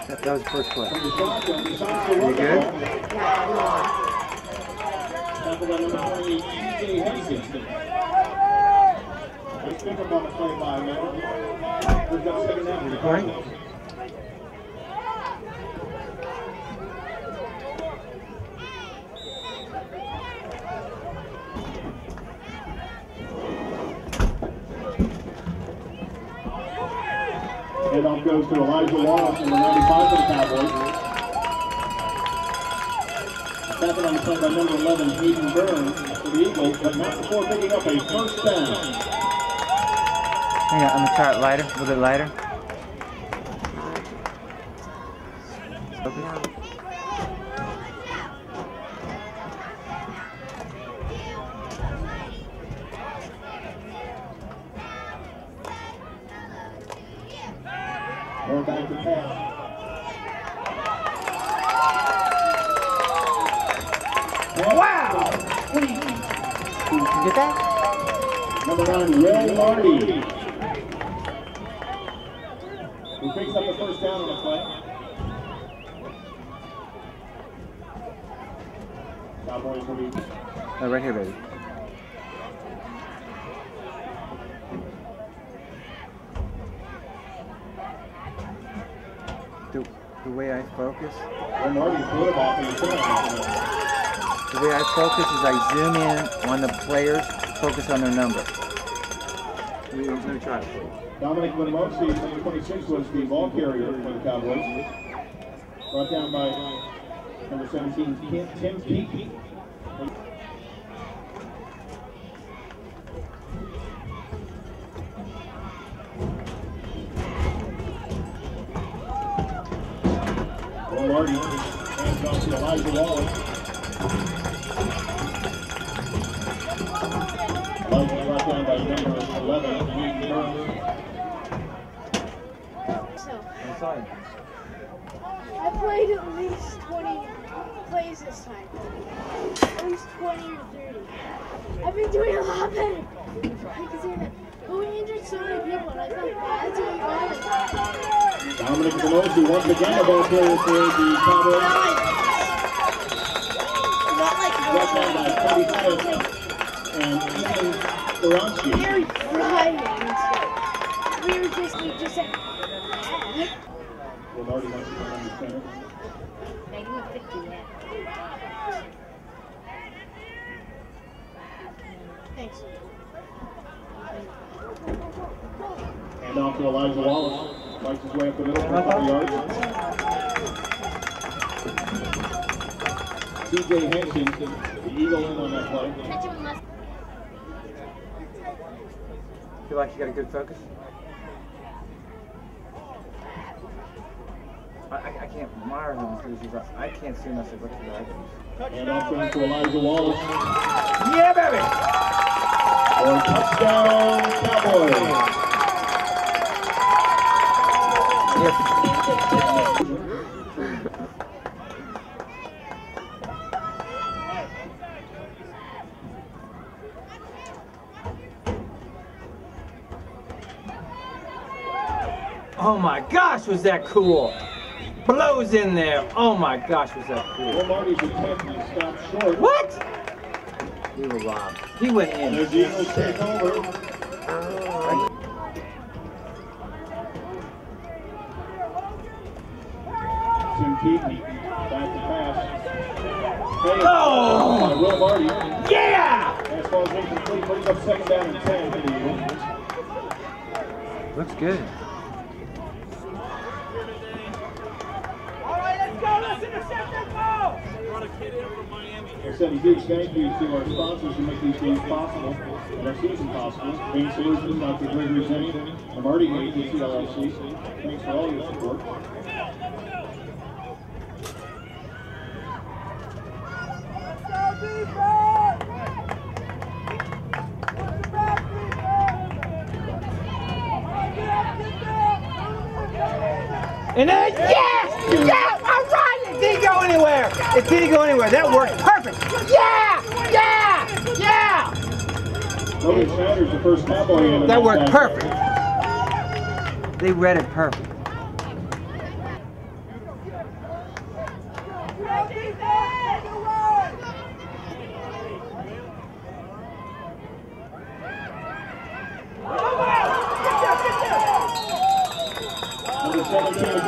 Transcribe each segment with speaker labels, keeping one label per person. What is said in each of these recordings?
Speaker 1: That was the first play.
Speaker 2: You
Speaker 1: good? Right.
Speaker 2: Handoff goes to Elijah Wallace, number 95 for the Cowboys. Tapping on the play by number 11, Hayden Burns for the Eagles, but not before picking up a first down.
Speaker 1: Hang on, I'm gonna try it lighter, a little bit lighter. Okay.
Speaker 2: Going back to pass.
Speaker 1: Wow! Did you get that?
Speaker 2: Number 9, Ray Marty. Who picks up the first down on the play. Cowboys will be...
Speaker 1: Oh, right here, baby. The way I focus,
Speaker 2: Ray Marty's quarterback in the center.
Speaker 1: the way I focus is I zoom in on the players, focus on their number. Let me try it.
Speaker 2: Dominic Winamosi, number 26, was the ball carrier for the Cowboys. Brought down by number 17, Tim Peake. Marty hands off to Elijah Wallace. Elijah brought down by number 11, Hayden Burns.
Speaker 1: I'm sorry.
Speaker 3: I played at least 20 plays this time. At least 20 or 30. I've been doing a lot better. But we injured so many people, and I felt bad to be honest.
Speaker 2: Dominic Winamosi once again the ball carrier for the Cowboys.
Speaker 3: Not like
Speaker 2: Brought down by Cody Smith and Ethan Baranski.
Speaker 3: very frightened. We just said,
Speaker 2: Well, Marty once again on the center.
Speaker 3: making a 50 yet. Thanks.
Speaker 2: Hand off to Elijah Wallace. Fights his way up the middle for a couple yards. C.J. Henson, the Eagle in on that play.
Speaker 1: Feel like you got a good focus? I can't admire him because I can't see unless I look to the right.
Speaker 2: And off goes to Elijah Wallace.
Speaker 1: Yeah, baby!
Speaker 2: For a touchdown, Cowboys.
Speaker 1: Oh my gosh, was that cool! Blows in there. Oh my gosh, was that cool!
Speaker 2: Well, Marty's attempt to stop short.
Speaker 1: What? We were robbed. He went in.
Speaker 2: There's the Eagles take over. Tim Peake, back to pass. Hey,
Speaker 1: Oh!
Speaker 2: Will Marty.
Speaker 1: Yeah!
Speaker 2: Pass ball is incomplete, brings up second down and 10 for the Eagles.
Speaker 1: Looks good.
Speaker 4: All right, let's go. Let's intercept that ball. Brought a kid in from Miami.
Speaker 2: I said a huge thank you to our sponsors who make these games possible and our season possible. Main Solutions, Dr. Gregory Zenny, the Marty Agency LLC. Thanks for all your support.
Speaker 1: And then, yes! Yeah! All right! It didn't go anywhere! It didn't go anywhere. That worked perfect! Yeah! Yeah! Yeah!
Speaker 2: Logan Sanders, the first Cowboy in.
Speaker 1: That worked perfect. They read it perfect.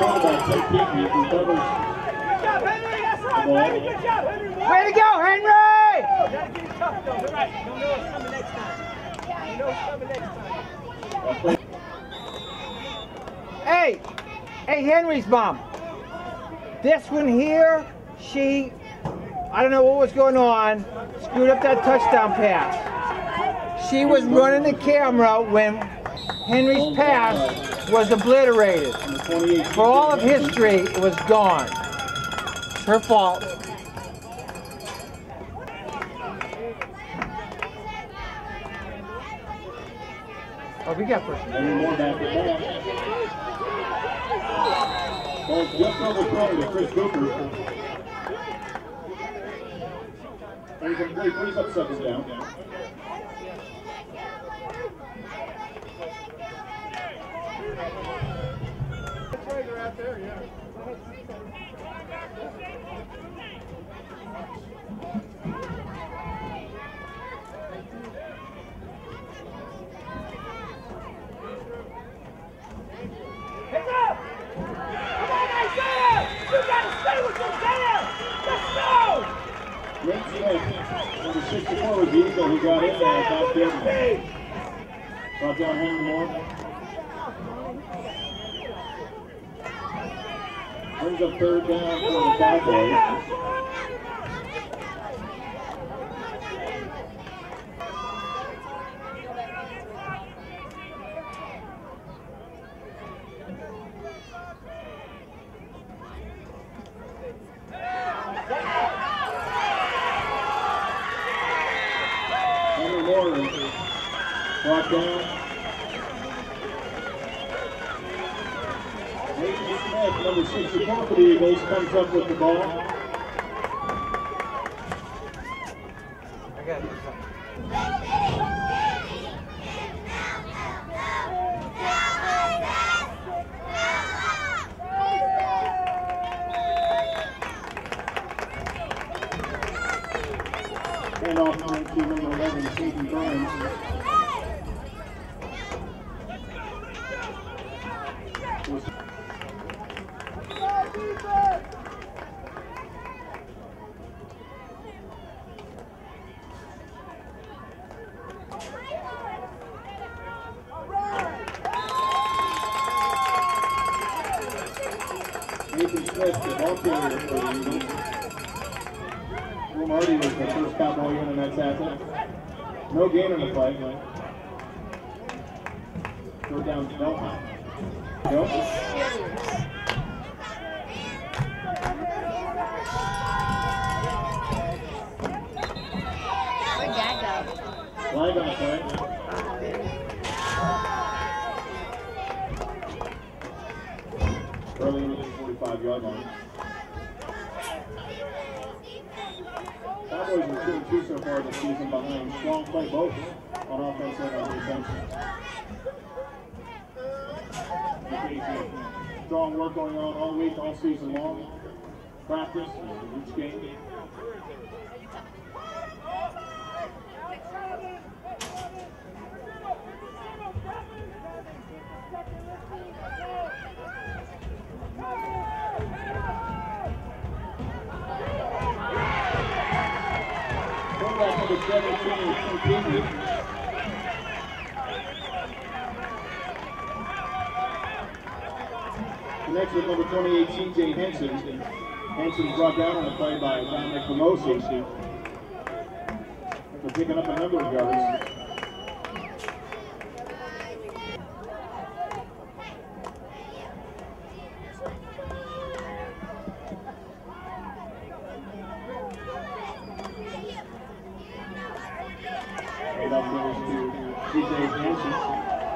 Speaker 2: quarterback, Ted Keaton, recovers.
Speaker 4: Good job, Henry. That's right, baby. Good job, Henry.
Speaker 1: Way to go, Henry!
Speaker 4: Gotta get it tough, though. All right. You know what's coming next time. You know what's coming next time.
Speaker 1: Hey, Henry's mom. This one here, I don't know what was going on, screwed up that touchdown pass. She was running the camera when Henry's pass was obliterated. For all of history, it was gone. It's her fault. Oh, we got first.
Speaker 2: Henry Moore back at back. Ball's just overthrown to Chris Cooper. And he frees up second down.
Speaker 4: They're out there, yeah. Heads up! Come on, Isaiah! You gotta stay with them down! Let's go!
Speaker 2: Rick Smith, number 64 was the Eagle who got in there at that brought down Henry Moore. Brings up third down for the Cowboys. Henry Moore brought down. Nathan Smith, number 64 for the Eagles, comes up with the ball.
Speaker 1: I got it.
Speaker 2: And off to number 11, Stephen Burns. Nathan Smith, the ball carrier for the Eagles. Will Marty was the first Cowboy in, and that's it. No gain on the play. Third down to Delphi. Nope.
Speaker 3: Where'd that go?
Speaker 2: Flag on the play. Early into the 45-yard line. Cowboys are 2-2 so far this season behind strong play both on offense and on defense. Strong work going on all week, all season long. Practice, each game. Quarterback number 17 is continued. Next with number 28, C.J. Henson. Henson's brought down on the play by Dominic Pelosi. After picking up a number of yards. And up goes to C.J. Henson.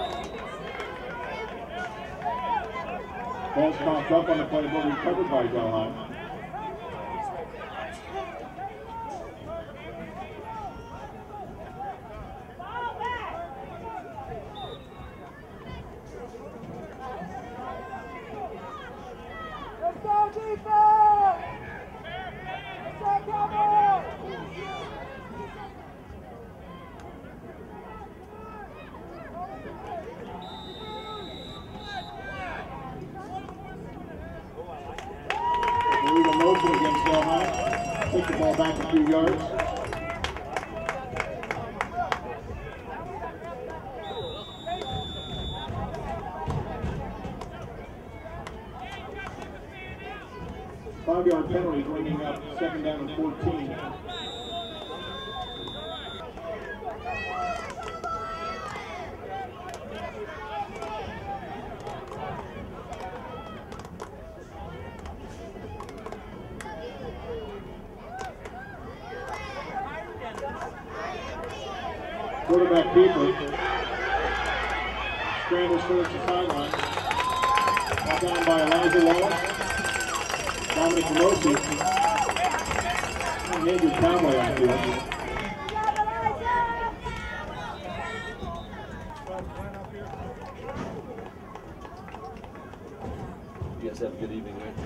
Speaker 2: Ball's popped up on the play, but recovered by Delhi.
Speaker 4: Let's go, defense! Let's go, Cowboys!
Speaker 2: kick the ball back a few yards. Five-yard penalty bringing up 2nd down and 14. Quarterback keeper scrambles towards the sideline. Brought down by Elijah Wallace. Dominic Mimosi. Andrew Cowboy out here.
Speaker 5: You guys have a good evening, right?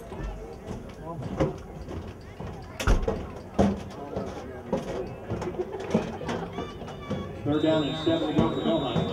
Speaker 2: 3rd down and 7 to go for Delhi.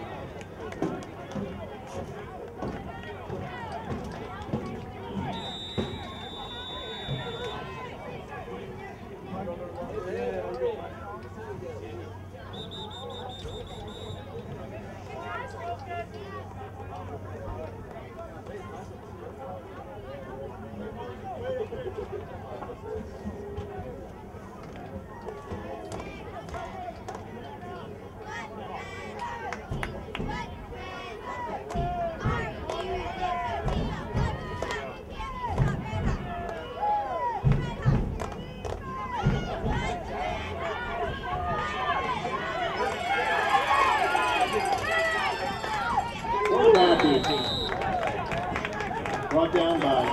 Speaker 2: Brought down by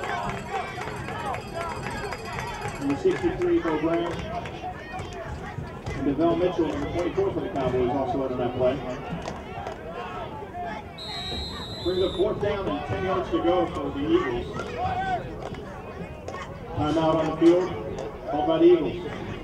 Speaker 2: number 63 for Brown. And DeVell Mitchell, number 24 for the Cowboys, also out on that play. Brings up 4th down and 10 yards to go for the Eagles. Timeout on the field, called by the Eagles.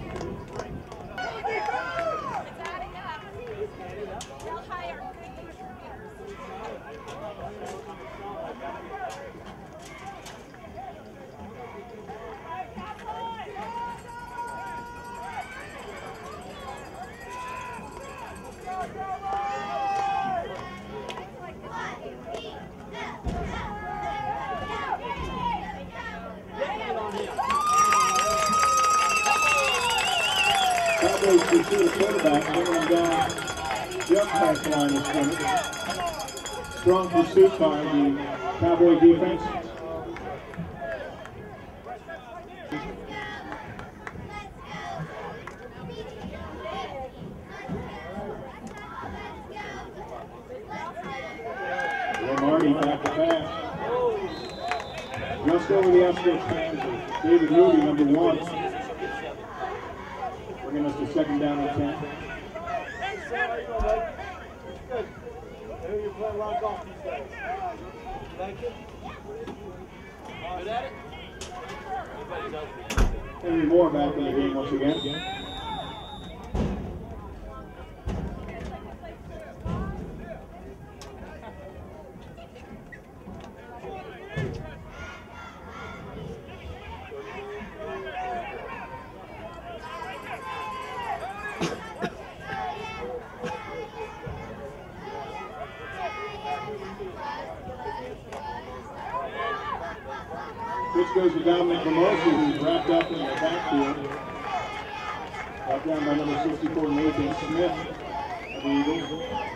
Speaker 2: Cowboys pursue the quarterback, bringing him down just past the line of scrimmage. Strong pursuit by the Cowboy defense. Marty back to pass. Just over the outskirts fans. David Moody, number 1. Bringing us to 2nd down and 10.
Speaker 4: You're playing a lot of golf these days. Thank you. Good at it?
Speaker 2: Henry Moore back in the game once again. Pitch goes to Dominic Mimosi, who's wrapped up in the backfield. Brought down by number 64, Nathan Smith of the Eagles.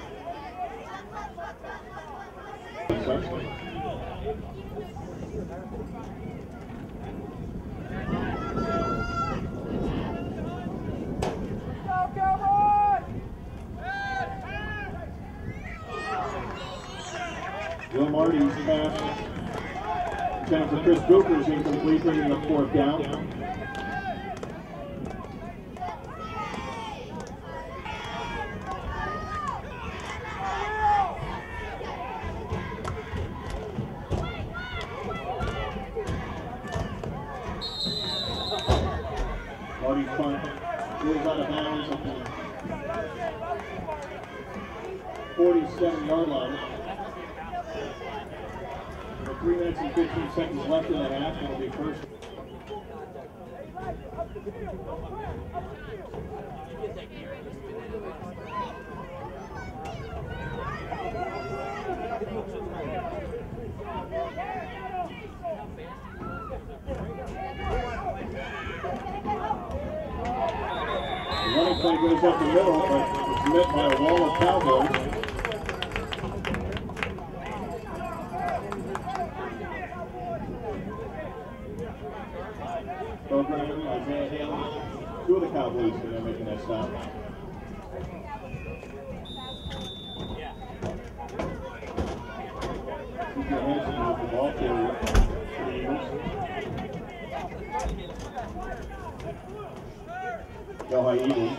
Speaker 2: Will Marty's pass attempt to Chris Booker is incomplete, bringing up 4th down. Marty's punt goes out of bounds at the 47-yard line. 3 minutes and 15 seconds left in the half. It'll be first. The running play goes up the middle, but it's met by a wall of Cowboys. Program Isaiah Haley, two of the Cowboys are making that stop. C.J. Henson with the ball carrier for the Eagles. Delhi Eagles.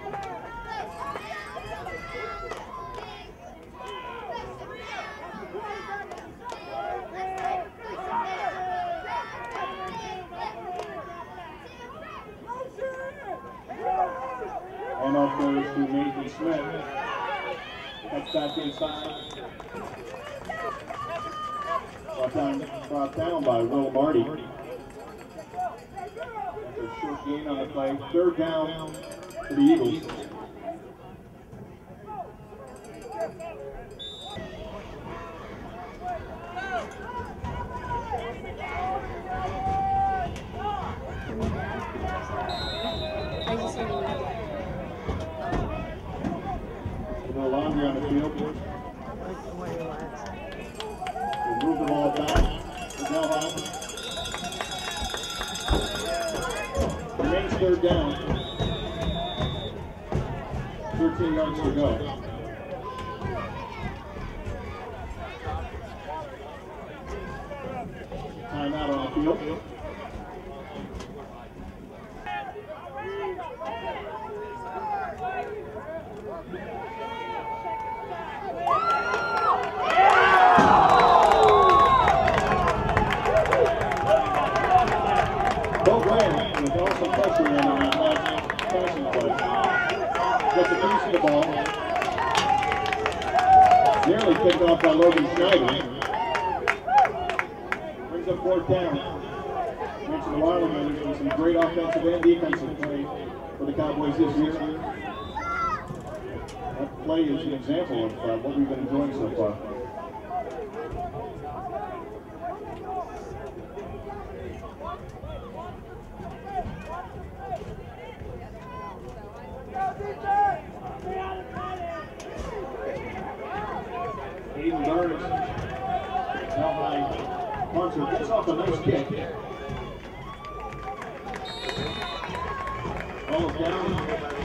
Speaker 2: And off goes to Nathan Smith. Cuts back inside. Brought down by Will Marty. After a short gain on the play. Third down for the Eagles. No longer on the field. We'll move the ball back to Delhi. Remains third down. 13 yards to go. Timeout on the field. Bo Graham with also pressure in on that last passing play. Gets a piece of the ball. Nearly picked off by Logan Schneider. Brings up fourth down. Mentioned a while ago, there's been some great offensive and defensive play for the Cowboys this year. That play is an example of what we've been enjoying so far. Aiden Burns, now high puncher, gets off a nice kick. Ball is down.